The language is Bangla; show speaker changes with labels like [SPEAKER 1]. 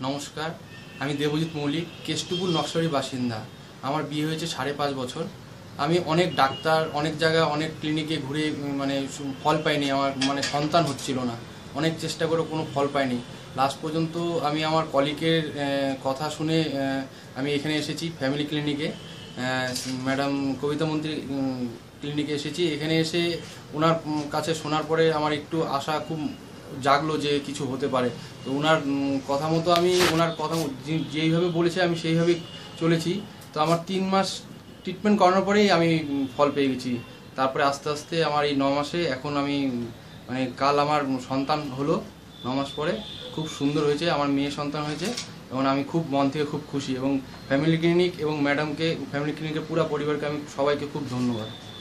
[SPEAKER 1] নমস্কার, আমি দেবজিৎ মৌলিক, কেষ্টপুর নকশালবাড়ির বাসিন্দা। আমার বিয়ে হয়েছে 5.5 বছর। আমি অনেক ডাক্তার, অনেক জায়গায়, অনেক ক্লিনিকে ঘুরে ফল পাইনি। আমার সন্তান হচ্ছিল না। অনেক চেষ্টা করে কোনো ফল পাইনি। লাস্ট পর্যন্ত আমি আমার কলিগের কথা শুনে আমি এখানে এসেছি ফ্যামিলি ক্লিনিকে, ম্যাডাম কবিতা মন্ত্রী ক্লিনিকে এসেছি। এখানে এসে ওনার কাছে শোনার পরে আমার একটু আশা খুব জাগলো যে কিছু হতে পারে। তো ওনার কথা মতো আমি ওনার কথা যেইভাবে বলেছে আমি সেইভাবেই চলেছি। তো আমার 3 মাস ট্রিটমেন্ট করানোর পরেই আমি ফল পেয়ে গেছি। তারপরে আস্তে আস্তে আমার এই 9 মাসে এখন আমি কাল আমার সন্তান হলো। 9 মাস পরে খুব সুন্দর হয়েছে, আমার মেয়ে সন্তান হয়েছে এবং আমি খুব মন থেকে খুব খুশি। এবং ফ্যামিলি ক্লিনিক এবং ম্যাডামকে, ফ্যামিলি ক্লিনিকের পুরো পরিবারকে আমি সবাইকে খুব ধন্যবাদ।